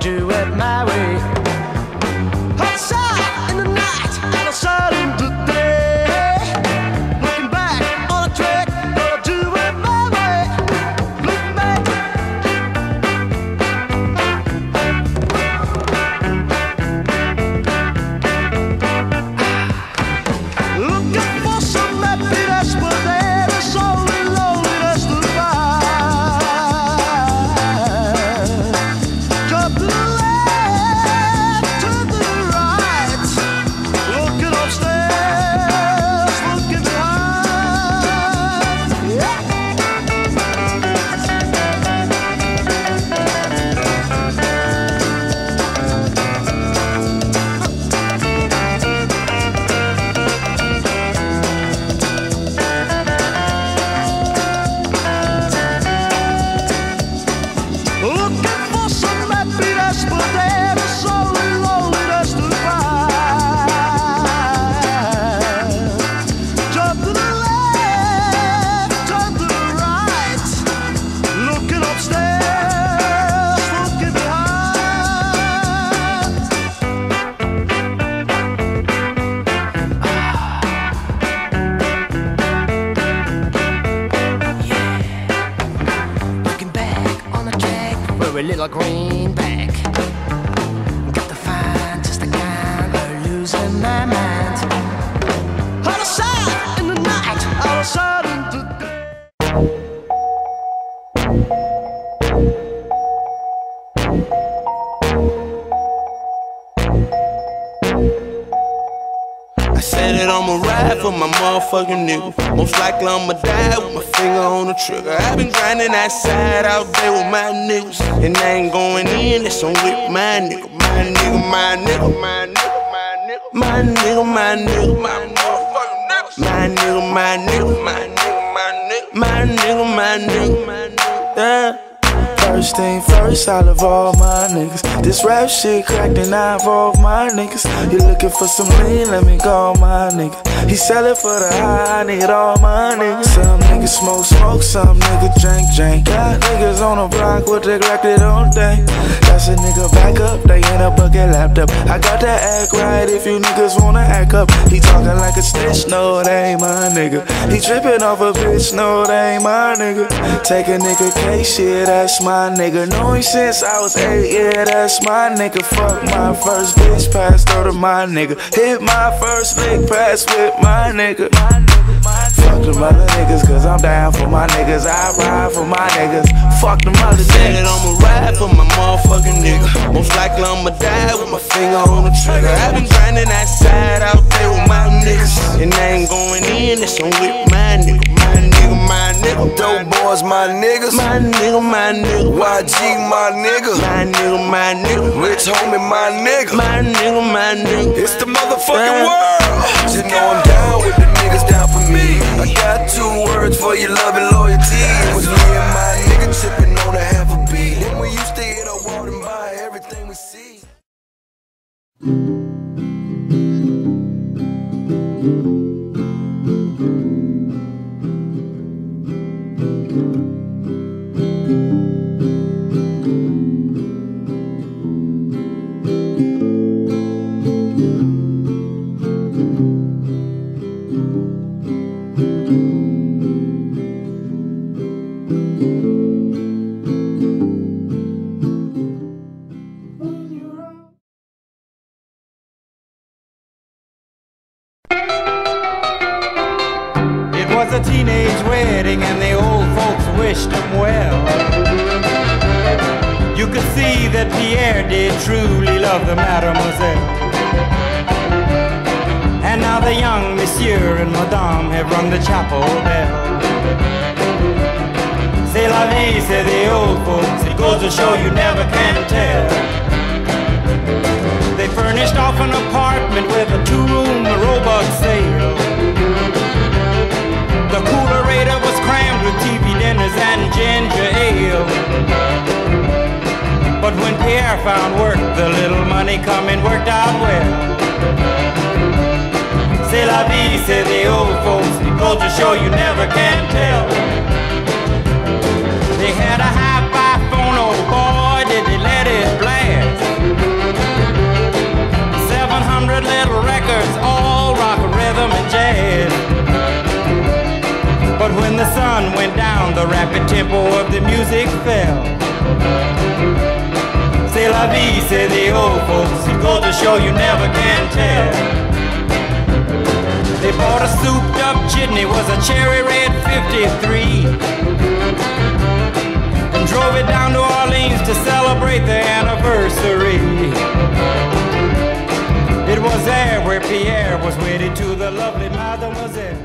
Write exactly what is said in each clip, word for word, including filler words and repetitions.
do it my way. Outside in the night, out of sight in the day. Looking back on a track, gonna do it my way. Looking back. Looking for some happiness, but there is only loneliness to find. Jump to the left, to the right, looking upstairs, looking behind. Yeah. Looking for some happiness, but there is only loneliness to find. Jump to the left, turn to the right, looking upstairs, looking behind. Looking back on the track for a little greenback. Got to find just the kind of losing my mind. Out of sight in the night, out of sight in the day. I said that I'ma ride for my motherfucking nigga. Most likely I'ma die with my finger on the trigger. I've been grinding outside out there with my niggas, and I ain't going in, it's on with my nigga. My nigga, my nigga, my nigga, my nigga, my nigga, my nigga, my motherfucking niggas. My nigga, my nigga, my nigga, my nigga, my nigga, my nigga, my nigga, yeah. First thing first, I love all my niggas. This rap shit cracked and I involve my niggas. You looking for some lean, let me call my nigga. He sell it for the high, I need all my niggas. Some niggas smoke, smoke, some niggas drink, drink. Got niggas on the block with the record on day. That's a nigga back up, they in a bucket laptop. I got to act right if you niggas wanna act up. He talking like a snitch, no, that ain't my nigga. He tripping off a bitch, no, that ain't my nigga. Take a nigga case, shit, that's my nigga. Know him since I was eight, yeah, that's my nigga. Fuck my first bitch, passed her to my nigga. Hit my first lick, pass with my nigga. Fuck them other niggas, cause I'm down for my niggas. I ride for my niggas. Fuck them other Said that niggas. I'ma ride for my motherfucking nigga. Most likely I'ma die with my finger on the trigger. I've been grinding outside out there with my niggas, and I ain't going in, it's on with my nigga. My nigga, my nigga. Dope boys, my niggas. My nigga, my nigga. Y G, my nigga. My nigga, my nigga. Rich homie, my nigga. My nigga, my nigga. It's the motherfucking Yeah. world. You know I'm down with the niggas down for me. I got two words for your love and loyalty. It was me and my nigga tripping on a half a beat. And we used to hit a wall and buy everything we see. It was a teenage wedding and the old folks wished him well. You could see that Pierre did truly love the mademoiselle. And now the young monsieur and madame have rung the chapel bell. C'est la vie, say the old folks, it goes to show you never can tell. They furnished off an apartment with a two-room robot sale. The coolerator was crammed with T V dinners and ginger ale. But when Pierre found work, the little money coming worked out well. C'est la vie, say the old folks, it goes to show you never can tell. They had a hi-fi phone, oh boy, did they let it blast. the rapid tempo of the music fell. C'est la vie, say the old folks. It goes to show you never can tell. They bought a souped up jitney, was a cherry red fifty-three, and drove it down to Orleans to celebrate the anniversary. It was there where Pierre was wedded to the lovely Mademoiselle.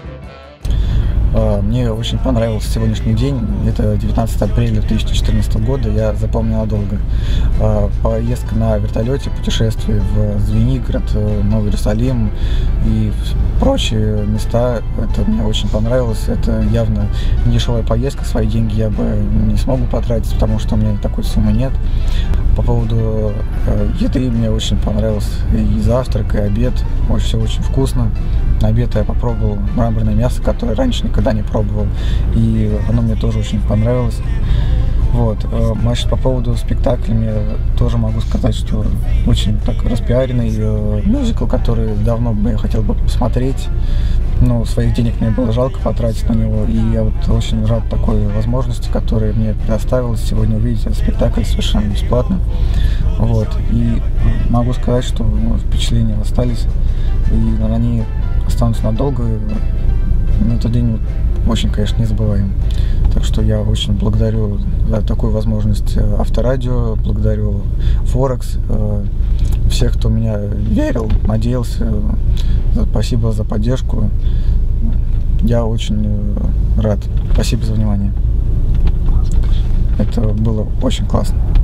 Мне очень понравился сегодняшний день. Это девятнадцатое апреля две тысячи четырнадцатого года. Я запомнил надолго. Поездка на вертолете, путешествие в Звенигород, Новый Иерусалим и прочие места. Это мне очень понравилось. Это явно не дешевая поездка. Свои деньги я бы не смогу потратить, потому что у меня такой суммы нет. По поводу еды мне очень понравилось и завтрак, и обед. Очень, все очень вкусно. На обед я попробовал мраморное мясо, которое раньше никогда не пробовал, и оно мне тоже очень понравилось. Вот. Значит, по поводу спектакля мне тоже могу сказать, что очень так распиаренный мюзикл, который давно бы я хотел бы посмотреть. Но своих денег мне было жалко потратить на него, и я вот очень рад такой возможности, которая мне предоставилась сегодня увидеть этот спектакль совершенно бесплатно. Вот. И могу сказать, что ну, впечатления остались, и они останутся надолго. Этот день очень, конечно, незабываем. Так что я очень благодарю за такую возможность Авторадио, благодарю Форекс, всех, кто в меня верил, надеялся. Спасибо за поддержку. Я очень рад. Спасибо за внимание. Это было очень классно.